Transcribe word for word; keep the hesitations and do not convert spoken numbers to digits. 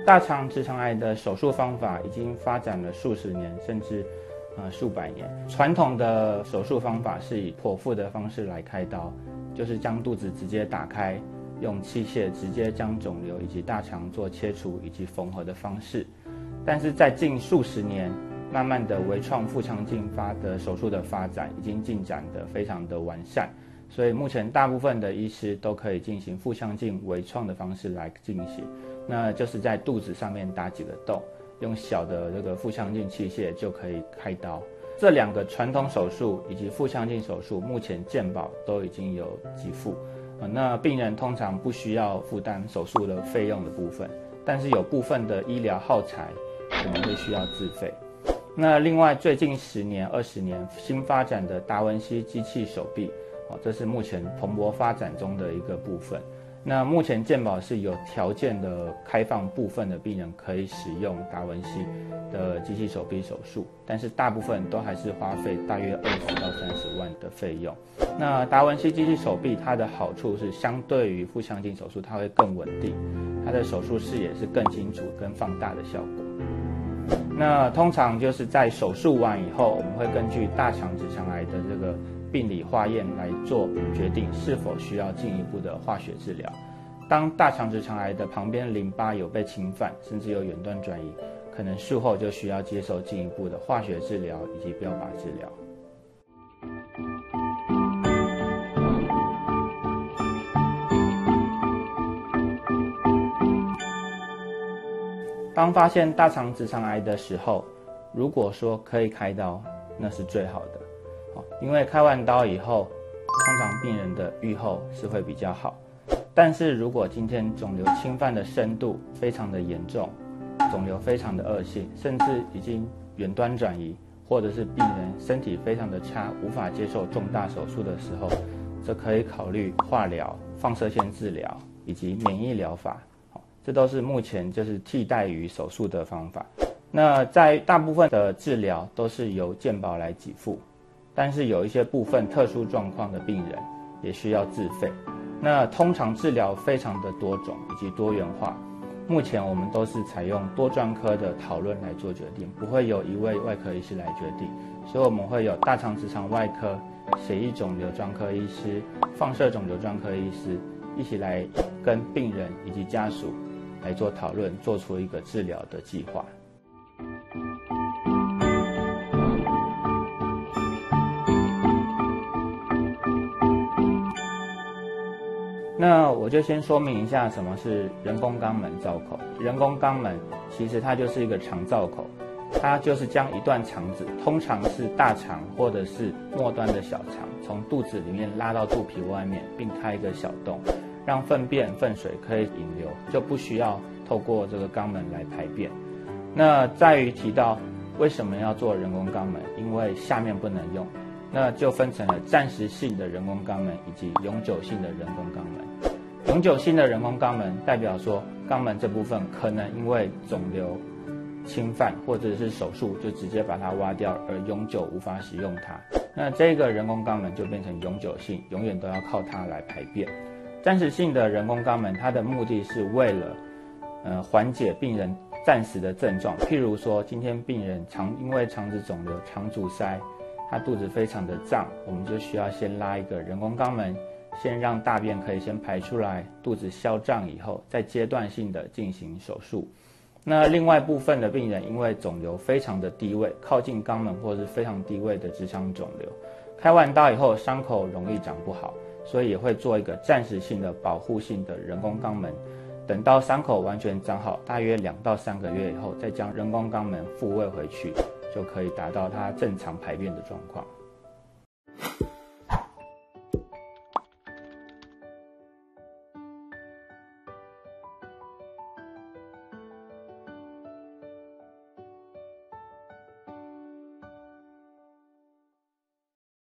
大肠直肠癌的手术方法已经发展了数十年，甚至呃数百年。传统的手术方法是以剖腹的方式来开刀，就是将肚子直接打开，用器械直接将肿瘤以及大肠做切除以及缝合的方式。但是在近数十年，慢慢的微创腹腔镜发的手术的发展已经进展得非常的完善，所以目前大部分的医师都可以进行腹腔镜微创的方式来进行，那就是在肚子上面打几个洞，用小的这个腹腔镜器械就可以开刀。这两个传统手术以及腹腔镜手术，目前健保都已经有给付，那病人通常不需要负担手术的费用的部分，但是有部分的医疗耗材可能会需要自费。那另外最近十年、二十年新发展的达文西机器手臂，这是目前蓬勃发展中的一个部分。那目前健保是有条件的开放部分的病人可以使用达文西的机器手臂手术，但是大部分都还是花费大约二十到三十万的费用。那达文西机器手臂它的好处是，相对于腹腔镜手术，它会更稳定，它的手术视野是更清楚、更放大的效果。那通常就是在手术完以后，我们会根据大肠直肠癌的这个病理化验来做决定，是否需要进一步的化学治疗。当大肠直肠癌的旁边淋巴有被侵犯，甚至有远端转移，可能术后就需要接受进一步的化学治疗以及标靶治疗。当发现大肠直肠癌的时候，如果说可以开刀，那是最好的，因为开完刀以后，通常病人的预后是会比较好。但是如果今天肿瘤侵犯的深度非常的严重，肿瘤非常的恶性，甚至已经远端转移，或者是病人身体非常的差，无法接受重大手术的时候，则可以考虑化疗、放射线治疗以及免疫疗法。这都是目前就是替代于手术的方法。那在大部分的治疗都是由健保来给付，但是有一些部分特殊状况的病人也需要自费。那通常治疗非常的多种以及多元化，目前我们都是采用多专科的讨论来做决定，不会有一位外科医师来决定，所以我们会有大肠直肠外科、血液肿瘤专科医师、放射肿瘤专科医师一起来跟病人以及家属来做讨论，做出一个治疗的计划。那我就先说明一下什么是人工肛门造口。人工肛门其实它就是一个肠造口，它就是将一段肠子，通常是大肠或者是末端的小肠，从肚子里面拉到肚皮外面，并开一个小洞，让粪便、粪水可以引流，就不需要透过这个肛门来排便。那在于提到为什么要做人工肛门，因为下面不能用，那就分成了暂时性的人工肛门以及永久性的人工肛门。永久性的人工肛门代表说，肛门这部分可能因为肿瘤侵犯或者是手术就直接把它挖掉，而永久无法使用它。那这个人工肛门就变成永久性，永远都要靠它来排便。暂时性的人工肛门，它的目的是为了呃缓解病人暂时的症状，譬如说今天病人肠因为肠子肿瘤、肠阻塞，他肚子非常的胀，我们就需要先拉一个人工肛门，先让大便可以先排出来，肚子消胀以后，再阶段性的进行手术。那另外部分的病人因为肿瘤非常的低位，靠近肛门或是非常低位的直肠肿瘤，开完刀以后伤口容易长不好，所以也会做一个暂时性的保护性的人工肛门，等到伤口完全长好，大约两到三个月以后，再将人工肛门复位回去，就可以达到它正常排便的状况。